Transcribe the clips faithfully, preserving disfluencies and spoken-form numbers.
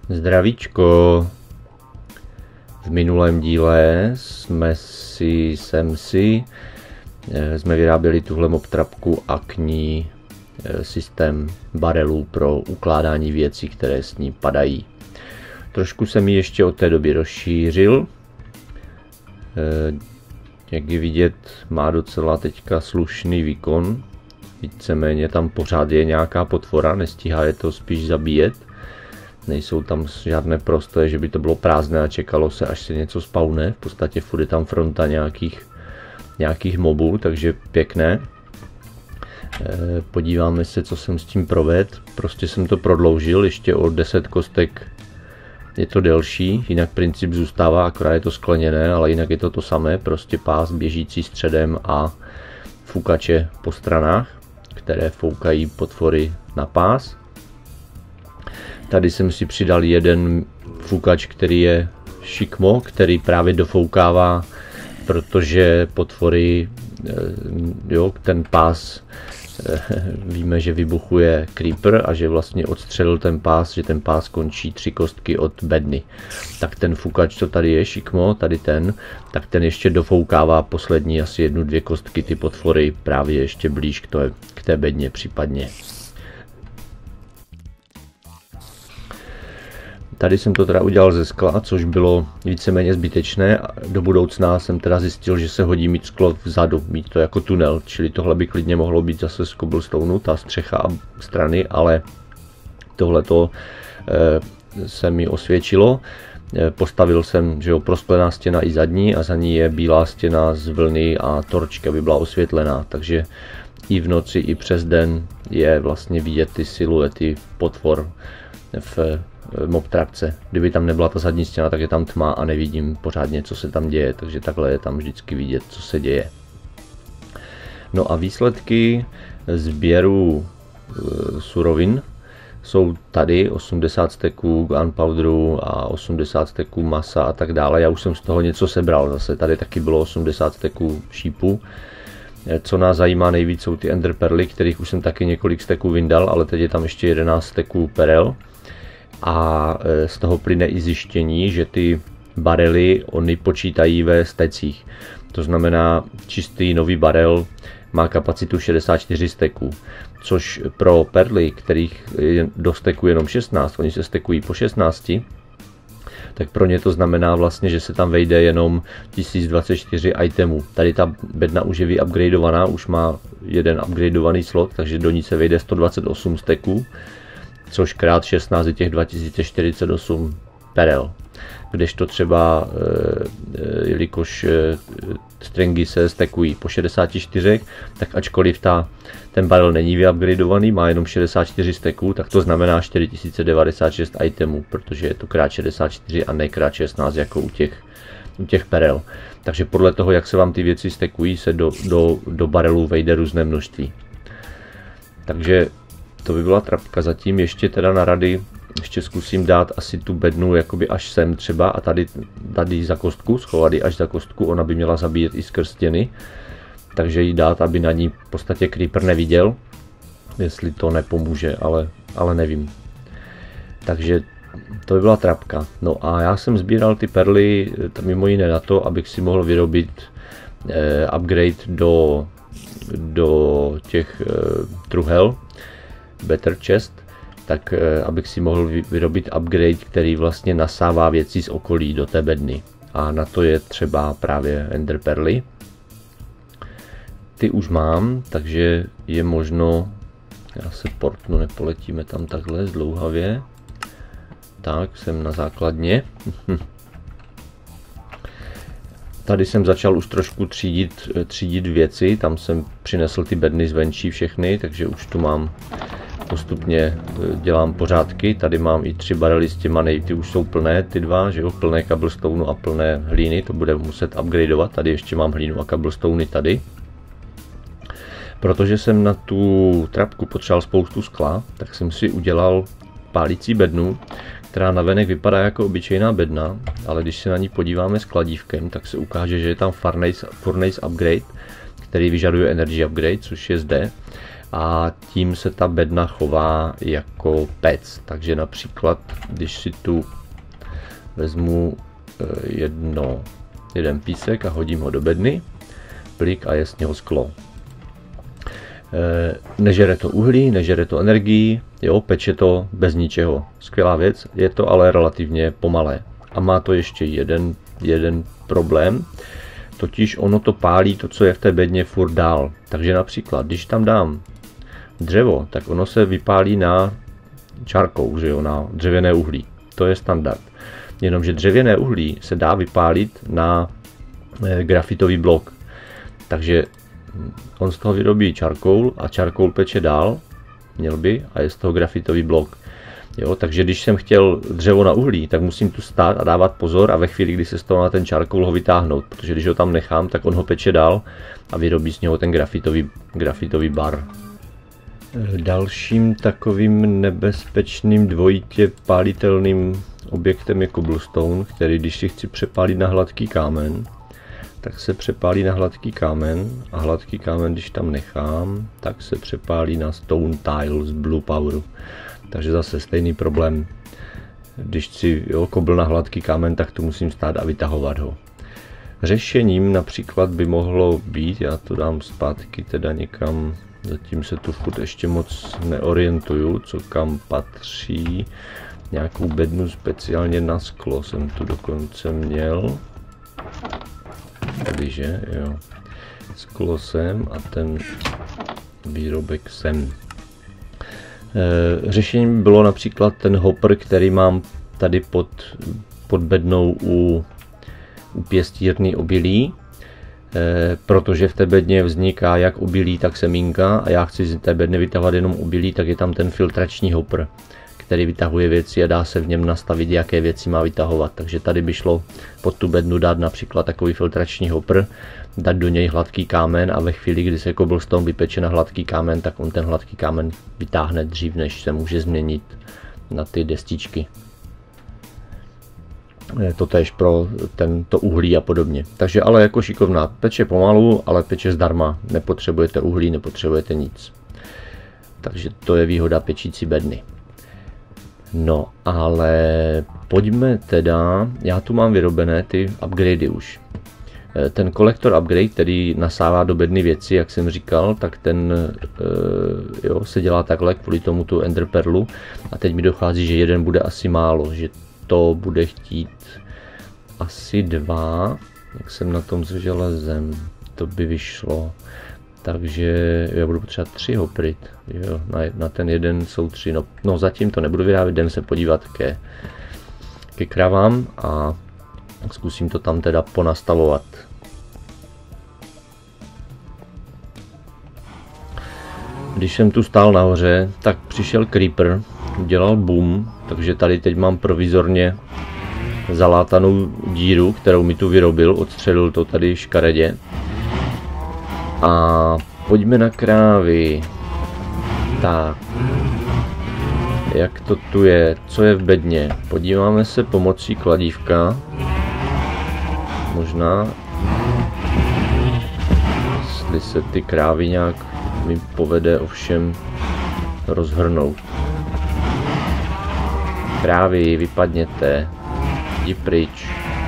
Zdravíčko. V minulém díle jsme si, jsem si, jsme vyráběli tuhle moptrapku a k ní systém barelů pro ukládání věcí, které s ní padají. Trošku jsem ji ještě od té doby rozšířil. Jak je vidět, má docela teďka slušný výkon. Víceméně tam pořád je nějaká potvora, nestíhá je to spíš zabíjet. Nejsou tam žádné prostoje, že by to bylo prázdné a čekalo se, až se něco spawne. V podstatě furt je tam fronta nějakých, nějakých mobů, takže pěkné. Podíváme se, co jsem s tím provedl. Prostě jsem to prodloužil ještě o deset kostek. Je to delší, jinak princip zůstává, akorát je to skleněné, ale jinak je to to samé. Prostě pás běžící středem a fukače po stranách, které foukají potvory na pás. Tady jsem si přidal jeden fukač, který je šikmo, který právě dofoukává, protože potvory, jo, ten pás, víme, že vybuchuje creeper a že vlastně odstřelil ten pás, že ten pás končí tři kostky od bedny. Tak ten fukač, co tady je, šikmo, tady ten, tak ten ještě dofoukává poslední asi jednu, dvě kostky ty potvory právě ještě blíž k té, k té bedně případně. Tady jsem to teda udělal ze skla, což bylo víceméně zbytečné. Do budoucna jsem teda zjistil, že se hodí mít sklo vzadu, mít to jako tunel, čili tohle by klidně mohlo být zase z cobblestoneu, ta střecha a strany, ale tohleto e, se mi osvědčilo. E, postavil jsem, že jo, prosklená stěna i zadní a za ní je bílá stěna z vlny a torčka by byla osvětlená, takže i v noci, i přes den je vlastně vidět ty siluety potvor v moptrapce. Kdyby tam nebyla ta zadní stěna, tak je tam tma a nevidím pořádně, co se tam děje, takže takhle je tam vždycky vidět, co se děje. No a výsledky sběru e, surovin jsou tady osmdesát steků gunpowderu a osmdesát steků masa a tak dále. Já už jsem z toho něco sebral, zase tady taky bylo osmdesát steků šípu. Co nás zajímá nejvíc jsou ty ender perly, kterých už jsem taky několik steků vyndal, ale teď je tam ještě jedenáct steků perel. A z toho plyne i zjištění, že ty barely oni počítají ve stecích. To znamená, čistý nový barel má kapacitu šedesát čtyři steků, což pro perly, kterých je do steku jenom šestnáct, oni se stekují po šestnácti, tak pro ně to znamená vlastně, že se tam vejde jenom tisíc dvacet čtyři itemů. Tady ta bedna už je vyupgradeovaná, už má jeden upgradeovaný slot, takže do ní se vejde sto dvacet osm steků, což krát šestnáct je těch dva tisíce čtyřicet osm perel. Kdežto třeba, e, jelikož e, stringy se stekují po šedesáti čtyřech, tak ačkoliv ta, ten barel není vyupgradeovaný, má jenom šedesát čtyři steků, tak to znamená čtyři tisíce devadesát šest itemů, protože je to krát šedesát čtyři a ne krát šestnáct jako u těch, u těch perel. Takže podle toho, jak se vám ty věci stekují, se do, do, do barelu vejde různé množství. Takže to by byla trapka zatím, ještě teda na rady, ještě zkusím dát asi tu bednu jakoby až sem třeba a tady, tady za kostku, schovat ji až za kostku, ona by měla zabíjet i skrz stěny, takže ji dát, aby na ní v podstatě creeper neviděl, jestli to nepomůže, ale, ale nevím. Takže to by byla trapka. No a já jsem sbíral ty perly mimo jiné na to, abych si mohl vyrobit eh, upgrade do, do těch eh, truhel, Better Chest, tak e, abych si mohl vyrobit upgrade, který vlastně nasává věci z okolí do té bedny. A na to je třeba právě ender perly. Ty už mám, takže je možno, já se portnu, nepoletíme tam takhle zdlouhavě. Tak, jsem na základně. Tady jsem začal už trošku třídit, třídit věci, tam jsem přinesl ty bedny zvenčí všechny, takže už tu mám postupně, dělám pořádky. Tady mám i tři barely s těma, nej, ty už jsou plné, ty dva, že jo, plné cobblestoneu a plné hlíny, to bude muset upgradeovat. Tady ještě mám hlínu a cobblestoney tady. Protože jsem na tu trapku potřeboval spoustu skla, tak jsem si udělal pálící bednu, která navenek vypadá jako obyčejná bedna, ale když se na ní podíváme s kladívkem, tak se ukáže, že je tam furnace, furnace upgrade, který vyžaduje energy upgrade, což je zde. a tím se ta bedna chová jako pec. Takže například, když si tu vezmu jedno, jeden písek a hodím ho do bedny, plik a je z něho sklo. Nežere to uhlí, nežere to energii, jo, peče to bez ničeho. Skvělá věc, je to ale relativně pomalé. A má to ještě jeden, jeden problém, totiž ono to pálí to, co je v té bedně, furt dál. Takže například, když tam dám dřevo, tak ono se vypálí na čarkou, že jo, na dřevěné uhlí. To je standard. Jenomže dřevěné uhlí se dá vypálit na grafitový blok. Takže on z toho vyrobí charcoal a charcoal peče dál, měl by, a je z toho grafitový blok. Jo, takže když jsem chtěl dřevo na uhlí, tak musím tu stát a dávat pozor a ve chvíli, kdy se z toho na ten charcoal ho vytáhnout, protože když ho tam nechám, tak on ho peče dál a vyrobí z něho ten grafitový, grafitový bar. Dalším takovým nebezpečným dvojitě pálitelným objektem je cobblestone, který když si chci přepálit na hladký kámen, tak se přepálí na hladký kámen a hladký kámen, když tam nechám, tak se přepálí na stone tile z Blue Poweru. Takže zase stejný problém. Když si jo, kobl na hladký kámen, tak to musím stát a vytahovat ho. Řešením například by mohlo být, já to dám zpátky teda někam, zatím se tu furt ještě moc neorientuju, co kam patří. Nějakou bednu speciálně na sklo jsem tu dokonce měl. Tady, že? Jo. Sklo sem a ten výrobek sem. E, řešením bylo například ten hopper, který mám tady pod, pod bednou u, u pěstírny obilí, e, protože v té bedně vzniká jak obilí, tak semínka a já chci z té bedny vytahovat jenom obilí, tak je tam ten filtrační hopper, který vytahuje věci a dá se v něm nastavit, jaké věci má vytahovat. Takže tady by šlo pod tu bednu dát například takový filtrační hopper, dát do něj hladký kámen a ve chvíli, kdy se cobblestone vypeče na hladký kámen, tak on ten hladký kámen vytáhne dřív, než se může změnit na ty destičky. To též pro tento uhlí a podobně. Takže ale jako šikovná, peče pomalu, ale peče zdarma. Nepotřebujete uhlí, nepotřebujete nic. Takže to je výhoda pečící bedny. No, ale pojďme teda, já tu mám vyrobené ty upgradey už. Ten kolektor upgrade, který nasává do bedny věci, jak jsem říkal, tak ten jo, se dělá takhle kvůli tomu tu ender perlu. A teď mi dochází, že jeden bude asi málo, že to bude chtít asi dva, jak jsem na tom s železem, to by vyšlo. Takže já budu potřebovat tři hoprit, jo, na, na ten jeden jsou tři, no, no zatím to nebudu vyrábět, jdem se podívat ke, ke kravám a zkusím to tam teda ponastavovat. Když jsem tu stál nahoře, tak přišel creeper, udělal boom, takže tady teď mám provizorně zalátanou díru, kterou mi tu vyrobil, odstřelil to tady škaredě. A pojďme na krávy. Tak. Jak to tu je? Co je v bedně? Podíváme se pomocí kladívka. Možná. Jestli se ty krávy nějak mi povede ovšem rozhrnout. Krávy, vypadněte. Jdi pryč.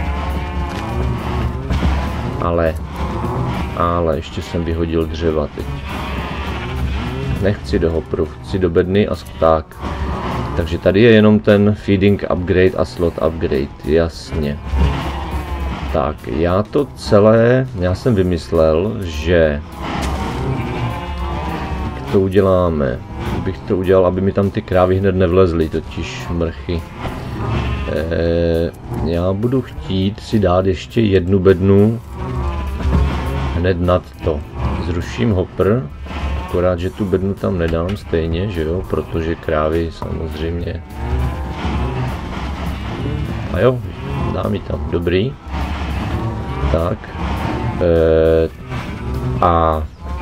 Ale... Ale ještě jsem vyhodil dřeva teď. Nechci do hopru, chci do bedny a tak. Takže tady je jenom ten feeding upgrade a slot upgrade, jasně. Tak, já to celé, já jsem vymyslel, že jak to uděláme. Bych to udělal, aby mi tam ty krávy hned nevlezly, totiž mrchy. E, já budu chtít si dát ještě jednu bednu hned nad to. Zruším hopper, akorát, že tu bednu tam nedám stejně, že jo, protože krávy samozřejmě. A jo, dám ji tam, dobrý. Tak. E, a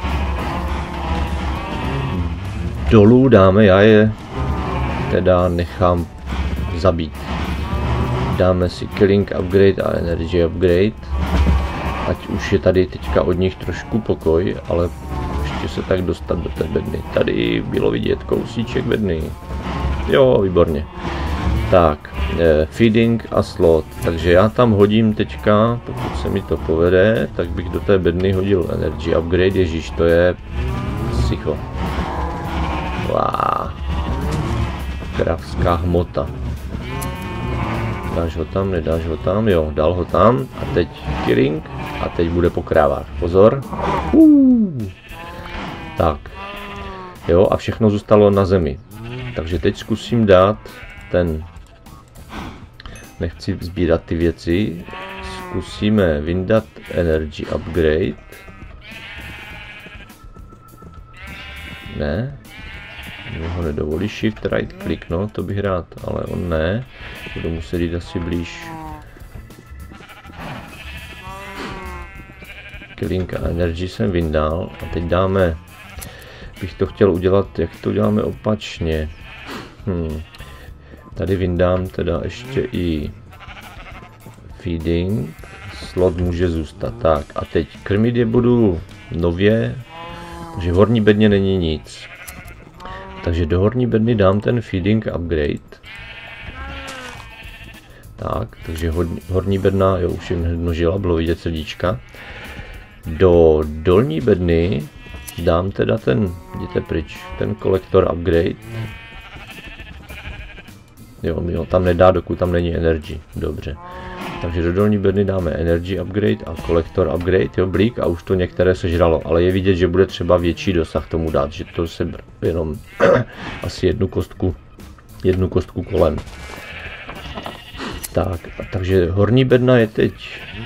dolů dáme, já je teda nechám zabít. Dáme si killing upgrade a energy upgrade. Ať už je tady teďka od nich trošku pokoj, ale ještě může se tak dostat do té bedny. Tady bylo vidět kousíček bedny. Jo, výborně. Tak, eh, feeding a slot. Takže já tam hodím teďka, pokud se mi to povede, tak bych do té bedny hodil energy upgrade. Ježíš, to je psycho. Wow. Kravská hmota. Dáš ho tam, nedáš ho tam, jo, dal ho tam a teď killing a teď bude pokrávat. Pozor. Uh. Tak. Jo, a všechno zůstalo na zemi. Takže teď zkusím dát ten... Nechci sbírat ty věci. Zkusíme vyndat energy upgrade. Ne. Mě ho nedovolí shift right click, no, to bych rád, ale on ne. Budu muset jít asi blíž. Killing a energy jsem vyndal a teď dáme, bych to chtěl udělat, jak to uděláme opačně. Hmm. Tady vyndám teda ještě i feeding, slot může zůstat, tak a teď krmit je budu nově, takže v horní bedně není nic. Takže do horní bedny dám ten feeding upgrade. Tak, takže horní bedna, jo, už jim množila, bylo vidět srdíčka. Do dolní bedny dám teda ten, jděte pryč, ten kolektor upgrade. Jo, jo, tam nedá, dokud tam není energy, dobře. Takže do dolní bedny dáme energy upgrade a kolektor upgrade, jo, blík a už to některé sežralo, ale je vidět, že bude třeba větší dosah tomu dát, že to se jenom asi jednu kostku, jednu kostku kolem. Tak, takže horní bedna je teď,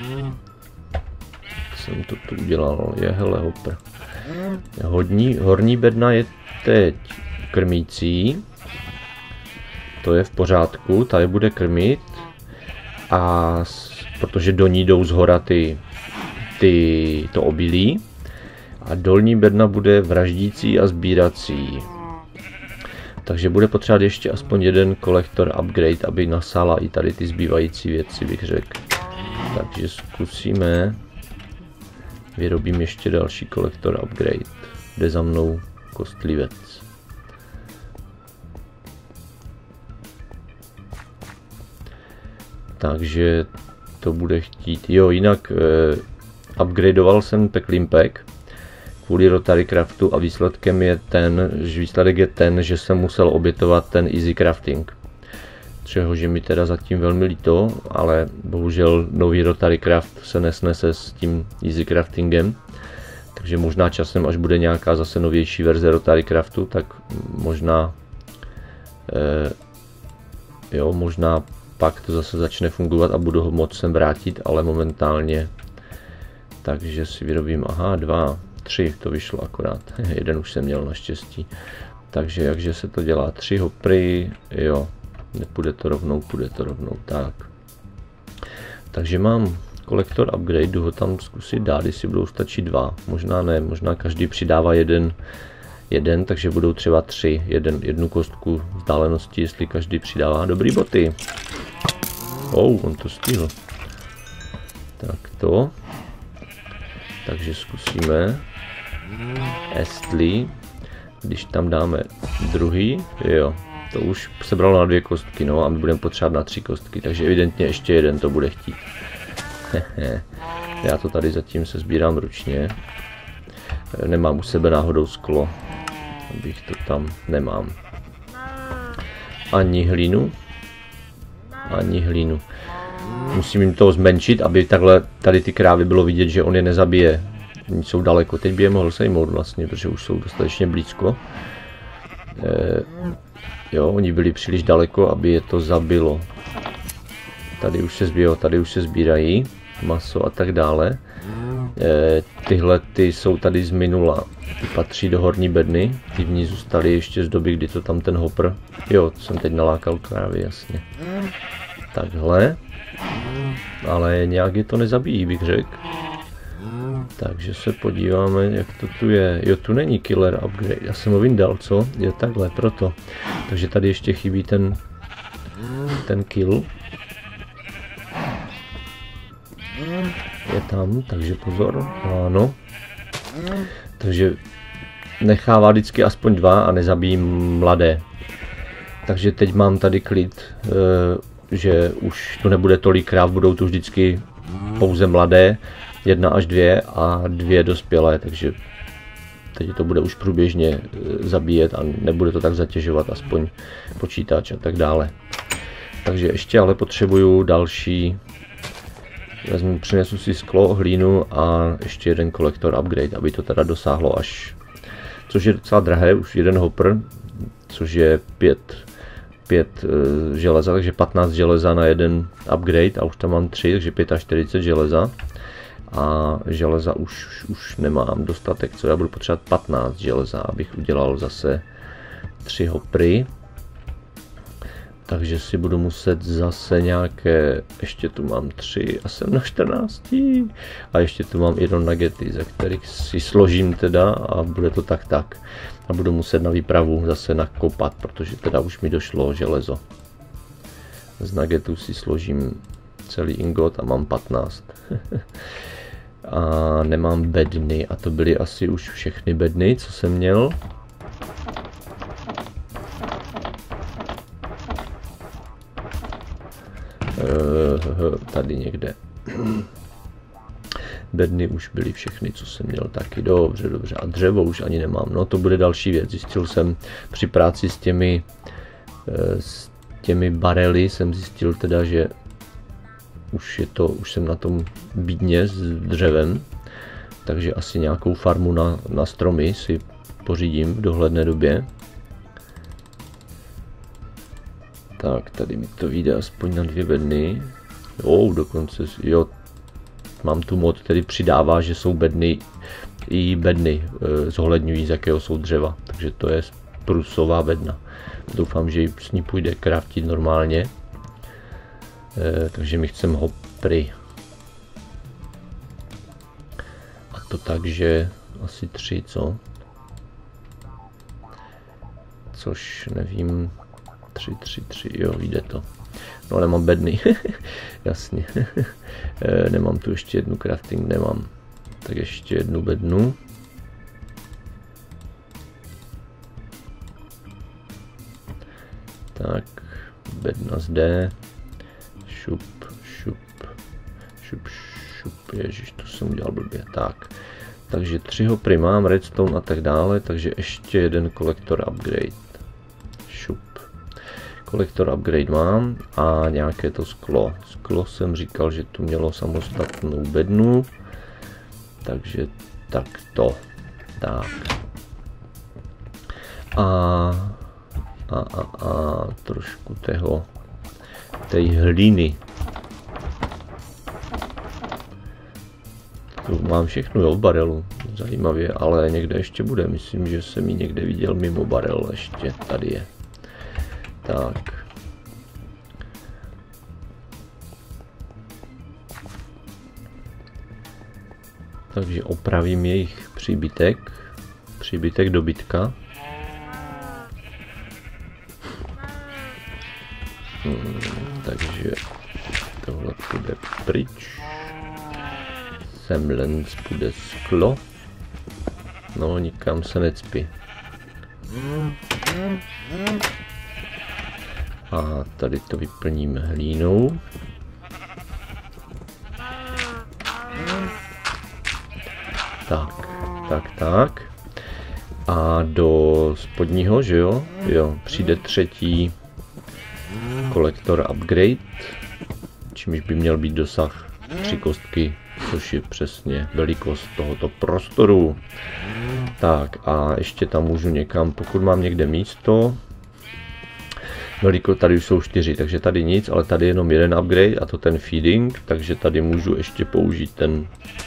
jsem to tu udělal, je hele hopr. Hodní, horní bedna je teď krmící, to je v pořádku, tady bude krmit. A protože do ní jdou zhora ty, ty, to obilí a dolní bedna bude vraždící a sbírací. Takže bude potřebovat ještě aspoň jeden kolektor upgrade, aby nasala i tady ty zbývající věci, bych řekl. Takže zkusíme. Vyrobím ještě další kolektor upgrade. Jde za mnou kostlivec. Takže to bude chtít. Jo, jinak eh, upgradeoval jsem Pecklin Pack kvůli Rotary Craftu a výsledkem je ten, že výsledek je ten, že jsem musel obětovat ten easy crafting. Čehož je mi teda zatím velmi líto, ale bohužel nový Rotary Craft se nesnese s tím easy craftingem. Takže možná časem, až bude nějaká zase novější verze Rotary Craftu, tak možná eh, jo, možná pak to zase začne fungovat a budu ho moct sem vrátit, ale momentálně. Takže si vyrobím, aha, dva, tři, to vyšlo akorát, jeden už jsem měl naštěstí. Takže jakže se to dělá, tři hopry, jo, nepůjde to rovnou, půjde to rovnou, tak. Takže mám kolektor upgrade, jdu ho tam zkusit dát, jestli budou stačit dva, možná ne, možná každý přidává jeden, jeden, takže budou třeba tři, jeden, jednu kostku vzdálenosti, jestli každý přidává, dobrý boty. Oh, on to stihl. Tak to. Takže zkusíme. Jestli, když tam dáme druhý, jo, to už sebralo na dvě kostky, no a my budeme potřebovat na tři kostky, takže evidentně ještě jeden to bude chtít. Já to tady zatím se sbírám ručně. Nemám u sebe náhodou sklo, abych to tam nemám. Ani hlínu. Ani hlínu. Musím jim to zmenšit, aby takhle tady ty krávy bylo vidět, že on je nezabije. Oni jsou daleko. Teď by je mohl sejmout vlastně, protože už jsou dostatečně blízko. E, jo, oni byli příliš daleko, aby je to zabilo. Tady už se zbírají, tady už se sbírají maso a tak dále. E, tyhle ty jsou tady z minula. Ty patří do horní bedny. Ty v ní zůstaly ještě z doby, kdy to tam ten hopr. Jo, to jsem teď nalákal krávy, jasně. Takhle. Ale nějak je to nezabíjí, bych řekl. Takže se podíváme, jak to tu je. Jo, tu není killer upgrade. Já jsem ho vyndal, co? Je takhle, proto. Takže tady ještě chybí ten ten kill. Je tam, takže pozor. Ano. Takže nechává vždycky aspoň dva a nezabíjím mladé. Takže teď mám tady klid, že už to nebude tolikrát, budou tu vždycky pouze mladé, jedna až dvě a dvě dospělé, takže teď to bude už průběžně zabíjet a nebude to tak zatěžovat aspoň počítač a tak dále. Takže ještě ale potřebuju další, vezmu, přinesu si sklo, hlínu a ještě jeden kolektor upgrade, aby to teda dosáhlo až, což je docela drahé, už jeden hopper, což je pět, pět uh, železa, takže patnáct železa na jeden upgrade a už tam mám tři, takže čtyřicet pět železa. A železa už, už nemám dostatek, co já budu potřebovat patnáct železa, abych udělal zase tři hopry. Takže si budu muset zase nějaké, ještě tu mám tři a jsem na čtrnácti. A ještě tu mám jedno nuggety, ze kterých si složím teda a bude to tak tak. A budu muset na výpravu zase nakopat, protože teda už mi došlo železo. Z nuggetů si složím celý ingot a mám patnáct. A nemám bedny a to byly asi už všechny bedny, co jsem měl. Tady někde. Bedny už byly všechny, co jsem měl taky. Dobře, dobře. A dřevo už ani nemám. No to bude další věc. Zjistil jsem při práci s těmi, s těmi barely, jsem zjistil teda, že už je to, už jsem na tom bídně s dřevem. Takže asi nějakou farmu na, na stromy si pořídím v dohledné době. Tak, tady mi to vyjde aspoň na dvě bedny. Jo, dokonce, jo, mám tu mod, který přidává, že jsou bedny i bedny, e, zohledňují, z jakého jsou dřeva. Takže to je prusová bedna. Doufám, že s ní půjde craftit normálně. E, takže my chceme hopry. A to tak, že asi tři, co? Což nevím. tři, tři, tři, jo, jde to. No ale mám bedny, jasně. e, nemám tu ještě jednu crafting, nemám. Tak ještě jednu bednu. Tak, bedna zde. Šup, šup, šup, šup, ježiš, to jsem udělal blbě. Tak, takže tři hopry mám, redstone a tak dále, takže ještě jeden kolektor upgrade. Šup. Kolektor upgrade mám a nějaké to sklo. Sklo jsem říkal, že tu mělo samostatnou bednu, takže takto. Tak. A, a, a, a trošku toho, té hlíny. Tu mám všechno, jo, v barelu. Zajímavě, ale někde ještě bude. Myslím, že jsem ji někde viděl mimo barel. Ještě tady je. Tak. Takže opravím jejich příbytek. Příbytek dobytka. Hmm, takže tohle půjde pryč. Semlen půjde sklo. No, nikam se necpí. A tady to vyplním hlínou. Tak, tak, tak. A do spodního, že jo? Jo, přijde třetí kolektor upgrade, čímž by měl být dosah tři kostky, což je přesně velikost tohoto prostoru. Tak a ještě tam můžu někam, pokud mám někde místo, velikost, tady už jsou čtyři, takže tady nic, ale tady jenom jeden upgrade a to ten feeding, takže tady můžu ještě použít ten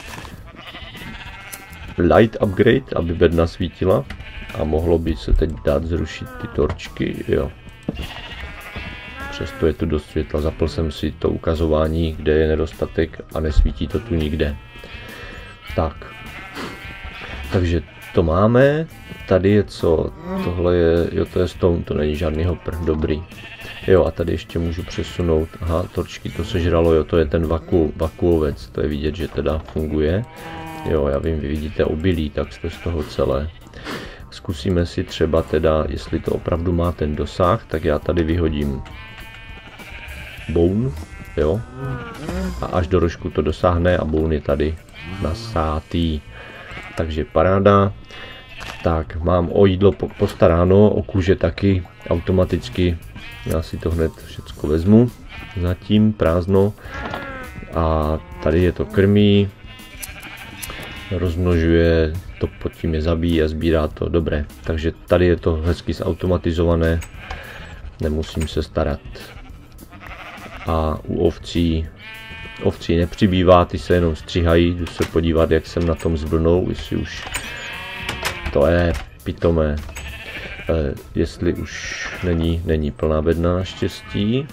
light upgrade, aby bedna svítila a mohlo by se teď dát zrušit ty torčky, jo. Přesto je tu dost světla, zapl jsem si to ukazování, kde je nedostatek a nesvítí to tu nikde. Tak, takže to máme, tady je co, tohle je, jo to je stone, to není žádný hopper, dobrý. Jo a tady ještě můžu přesunout, aha, torčky to sežralo, jo to je ten vaku, vakuovec, to je vidět, že teda funguje. Jo, já vím, vy vidíte obilí, tak jste z toho celé. Zkusíme si třeba teda, jestli to opravdu má ten dosah, tak já tady vyhodím bone, jo. A až do rožku to dosáhne a bone je tady nasátý. Takže paráda. Tak, mám o jídlo postaráno, o kůže taky automaticky. Já si to hned všechno vezmu. Zatím prázdno. A tady je to krmí. Rozmnožuje, to pod tím je zabíjí a sbírá to. Dobré, takže tady je to hezky zautomatizované. Nemusím se starat. A u ovcí, ovcí nepřibývá, ty se jenom stříhají. Jdu se podívat, jak jsem na tom s vlnou, jestli už to je pitomé. E, jestli už není, není plná bedna naštěstí.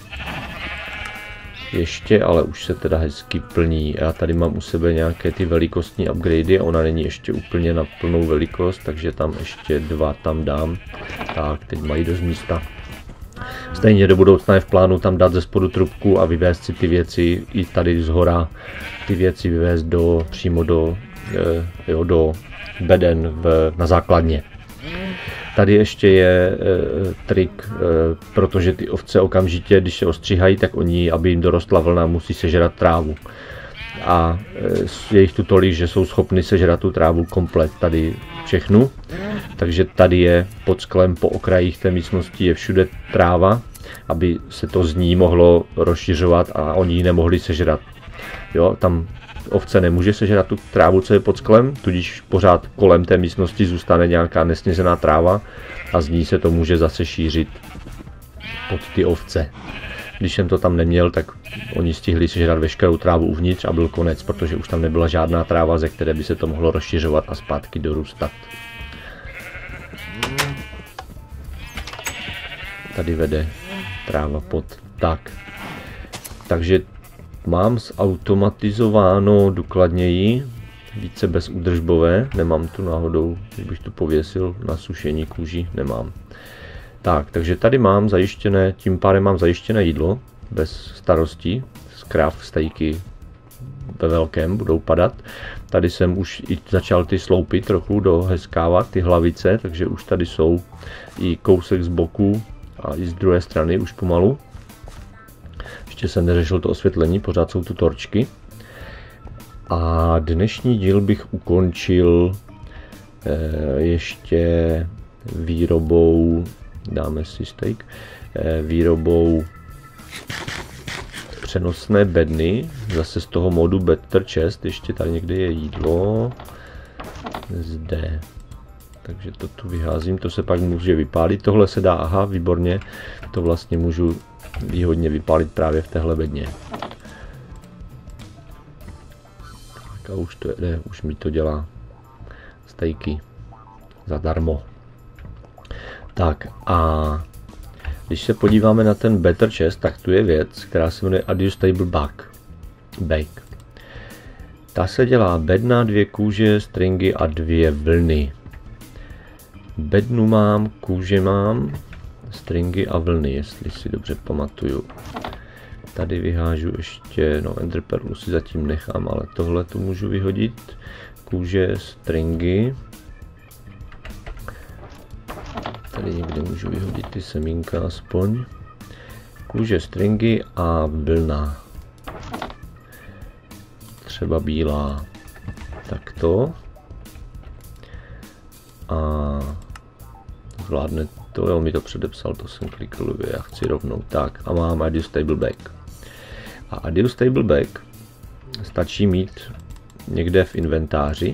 Ještě, ale už se teda hezky plní. Já tady mám u sebe nějaké ty velikostní upgradey, ona není ještě úplně na plnou velikost, takže tam ještě dva tam dám. Tak, teď mají dost místa. Stejně do budoucna je v plánu tam dát ze spodu trubku a vyvést si ty věci i tady zhora, ty věci vyvést do, přímo do, jo, do beden v, na základně. Tady ještě je e, trik, e, protože ty ovce okamžitě, když se ostříhají, tak oni, aby jim dorostla vlna, musí sežrat trávu. A e, je jich tu tolik, že jsou schopni sežrat tu trávu komplet, tady všechnu. Takže tady je pod sklem, po okrajích té místnosti je všude tráva, aby se to z ní mohlo rozšiřovat a oni ji nemohli sežrat. Jo, tam ovce nemůže sežrat tu trávu, co je pod sklem, tudíž pořád kolem té místnosti zůstane nějaká nesněžená tráva a z ní se to může zase šířit pod ty ovce. Když jsem to tam neměl, tak oni stihli sežrat veškerou trávu uvnitř a byl konec, protože už tam nebyla žádná tráva, ze které by se to mohlo rozšiřovat a zpátky dorůstat. Tady vede tráva pod tak. Takže mám zautomatizováno důkladněji, více bezúdržbové, nemám tu náhodou, kdybych tu pověsil na sušení kůži, nemám. Tak, takže tady mám zajištěné, tím pádem mám zajištěné jídlo, bez starostí, z kráv stejky ve velkém budou padat. Tady jsem už i začal ty sloupy trochu dohezkávat, ty hlavice, takže už tady jsou i kousek z boku a i z druhé strany už pomalu. Ještě jsem neřešil to osvětlení, pořád jsou tu torčky. A dnešní díl bych ukončil eh, ještě výrobou, dáme si steak, eh, výrobou přenosné bedny, zase z toho modu Better Chest, ještě tady někde je jídlo, zde. Takže to tu vyházím, to se pak může vypálit, tohle se dá, aha, výborně, to vlastně můžu výhodně vypálit právě v téhle bedně. Tak a už to jde, už mi to dělá stejky zadarmo. Tak a když se podíváme na ten Better Chest, tak tu je věc, která se jmenuje Adjustable Bag. Bag. Ta se dělá bedna, dvě kůže, stringy a dvě vlny. Bednu mám, kůže mám, stringy a vlny, jestli si dobře pamatuju. Tady vyhážu ještě, no enderperlu si zatím nechám, ale tohle tu můžu vyhodit. Kůže, stringy. Tady někde můžu vyhodit ty semínka aspoň. Kůže, stringy a vlna. Třeba bílá. Takto. A zvládne to, jo, mi to předepsal, to jsem klikl, já chci rovnou. Tak a mám Adjustable Bag. A Adjustable Bag stačí mít někde v inventáři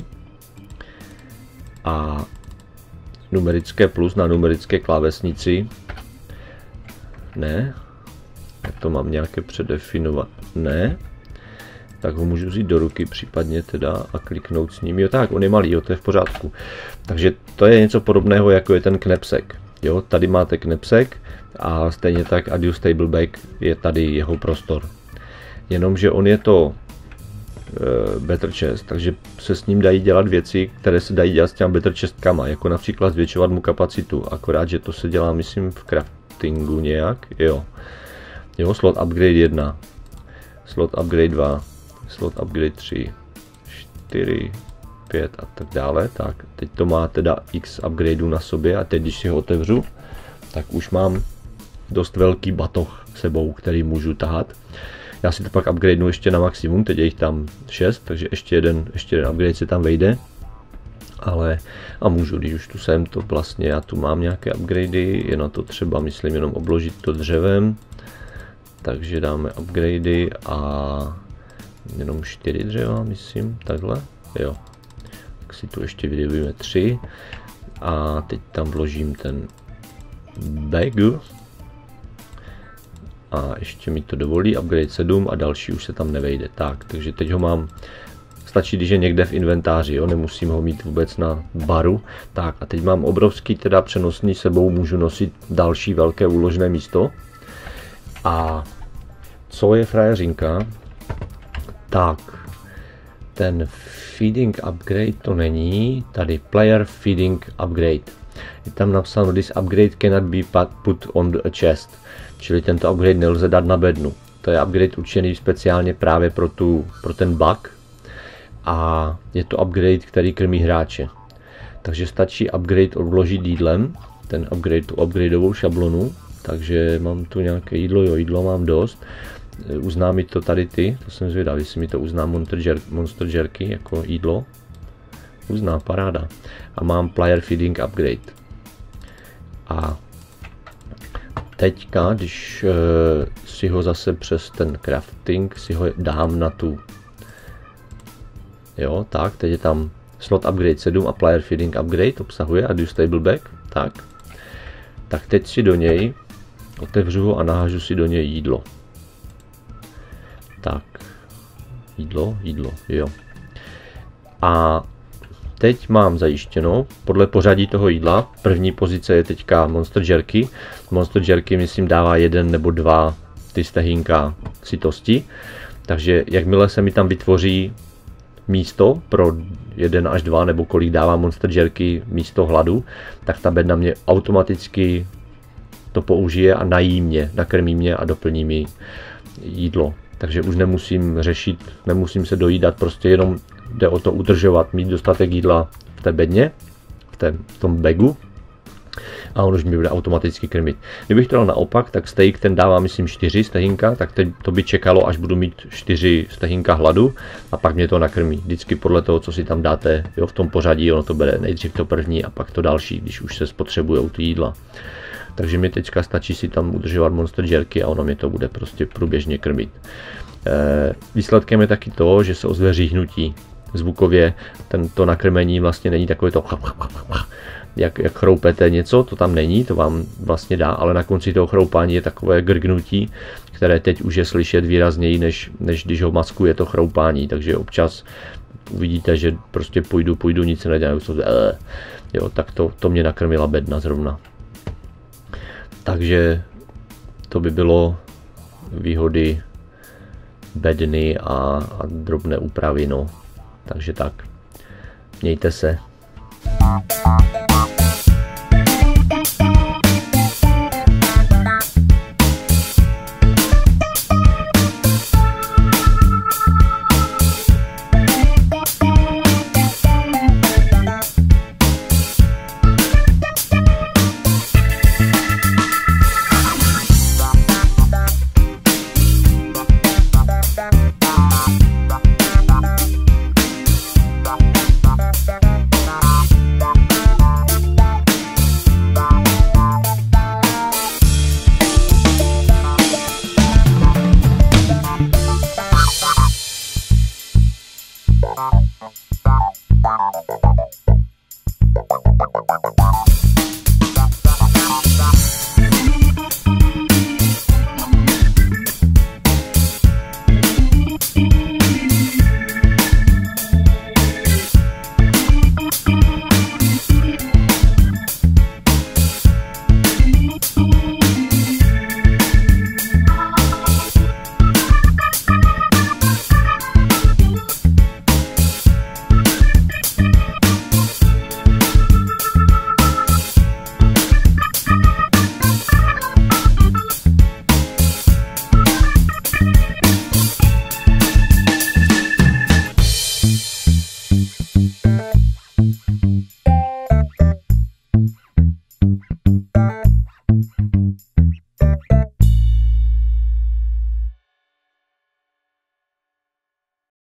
a numerické plus na numerické klávesnici. Ne, jak to mám nějaké předefinovat, ne, tak ho můžu vzít do ruky případně teda a kliknout s ním. Jo tak, on je malý, jo, to je v pořádku. Takže to je něco podobného, jako je ten knepsek. Jo, tady máte knepsek a stejně tak Adjustable Bag je tady jeho prostor. Jenomže on je to e, Better Chest, takže se s ním dají dělat věci, které se dají dělat s těmi Better Chestkama, jako například zvětšovat mu kapacitu, akorát, že to se dělá, myslím, v craftingu nějak, jo. Jo, slot upgrade jedna, slot upgrade dva, slot upgrade tři, čtyři, pět a tak dále. Tak, teď to má teda x upgradeů na sobě a teď, když si ho otevřu, tak už mám dost velký batoh sebou, který můžu tahat. Já si to pak upgradenu ještě na maximum, teď je jich tam šest, takže ještě jeden, ještě jeden upgrade se tam vejde. Ale a můžu, když už tu jsem, to vlastně já tu mám nějaké upgradey, je na to třeba, myslím, jenom obložit to dřevem. Takže dáme upgradey a jenom čtyři dřeva, myslím, takhle, jo. Tak si tu ještě vydobíme tři a teď tam vložím ten bag. A ještě mi to dovolí, upgrade sedm a další už se tam nevejde. Tak, takže teď ho mám, stačí, když je někde v inventáři, jo? Nemusím ho mít vůbec na baru. Tak a teď mám obrovský teda přenosný sebou, můžu nosit další velké úložné místo. A co je frajeřinka? Tak, ten feeding upgrade to není, tady player feeding upgrade. Je tam napsáno, this upgrade cannot be put on a chest, čili tento upgrade nelze dát na bednu. To je upgrade určený speciálně právě pro, tu, pro ten bug a je to upgrade, který krmí hráče. Takže stačí upgrade odložit jídlem, ten upgrade, tu upgradeovou šablonu, takže mám tu nějaké jídlo, jo, jídlo mám dost. Uzná mi to tady ty, to jsem zvědavý, jestli mi to uzná Monster, Jer Monster Jerky jako jídlo. Uzná, paráda. A mám player feeding upgrade. A teďka, když e, si ho zase přes ten crafting si ho dám na tu, jo, tak, teď je tam slot upgrade sedm a player feeding upgrade obsahuje a stable bag, tak. Tak teď si do něj otevřu ho a nahážu si do něj jídlo. Tak, jídlo, jídlo, jo. A teď mám zajištěno, podle pořadí toho jídla, první pozice je teďka Monster Jerky. Monster Jerky, myslím, dává jeden nebo dva ty stehínka sytosti. Takže jakmile se mi tam vytvoří místo pro jeden až dva, nebo kolik dává Monster Jerky místo hladu, tak ta bedna mě automaticky to použije a nají mě, nakrmí mě a doplní mi jídlo. Takže už nemusím řešit, nemusím se dojídat, prostě jenom jde o to udržovat, mít dostatek jídla v té bedně, v, té, v tom bagu a on už mi bude automaticky krmit. Kdybych to dal naopak, tak steak ten dává, myslím, čtyři stehínka, tak teď to by čekalo, až budu mít čtyři stehínka hladu a pak mě to nakrmí. Vždycky podle toho, co si tam dáte, jo, v tom pořadí, ono to bude nejdřív to první a pak to další, když už se spotřebujou ty jídla. Takže mi teďka stačí si tam udržovat Monster Jerky a ono mě to bude prostě průběžně krmit. E, výsledkem je taky to, že se ozve říhnutí. Zvukově tento nakrmení vlastně není takové to jak, jak chroupete něco, to tam není, to vám vlastně dá, ale na konci toho chroupání je takové grgnutí, které teď už je slyšet výrazněji, než, než když ho maskuje to chroupání, takže občas uvidíte, že prostě půjdu, půjdu, nic se nedělá, jo, tak to, to mě nakrmila bedna zrovna. Takže to by bylo výhody bedny a, a drobné úpravy, no. Takže tak, mějte se.